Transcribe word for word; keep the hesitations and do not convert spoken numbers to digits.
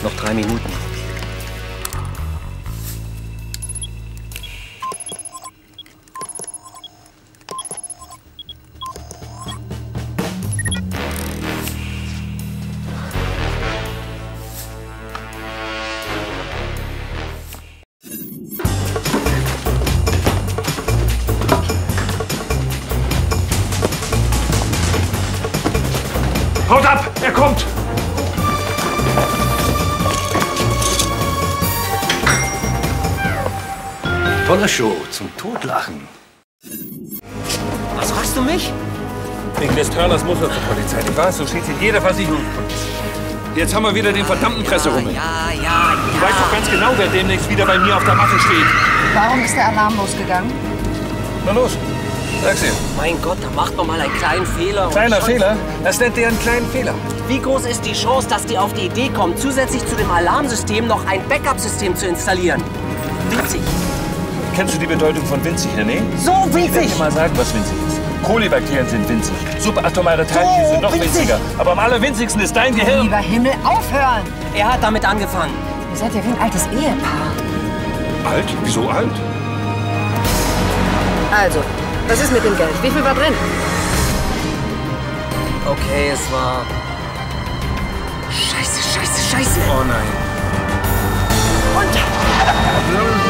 Noch drei Minuten. Haut ab! Er kommt! Tolle Show, zum Totlachen. Was fragst du mich? Wegen des Turners muss er zur Polizei, nicht wahr? So steht in jeder Versicherung. Jetzt haben wir wieder den verdammten Presserummel. Ja, ja, ja. Du weißt doch ganz genau, wer demnächst wieder bei mir auf der Matte steht. Warum ist der Alarm losgegangen? Na los, sag's ihr. Mein Gott, da macht man mal einen kleinen Fehler. und Kleiner schon- Fehler? Das nennt ihr einen kleinen Fehler. Wie groß ist die Chance, dass die auf die Idee kommen, zusätzlich zu dem Alarmsystem noch ein Backup-System zu installieren? Winzig. Kennst du die Bedeutung von winzig, René? So Ich werde winzig! dir mal sagen, was winzig ist. Kolibakterien sind winzig. Subatomare Teilchen So sind noch winzig. winziger. Aber am allerwinzigsten ist dein Gehirn. Lieber Himmel, aufhören! Er hat damit angefangen. Ihr seid ja wie ein altes Ehepaar. Alt? Wieso alt? Also, was ist mit dem Geld? Wie viel war drin? Okay, es war... Scheiße, scheiße, scheiße. Oh nein. Und...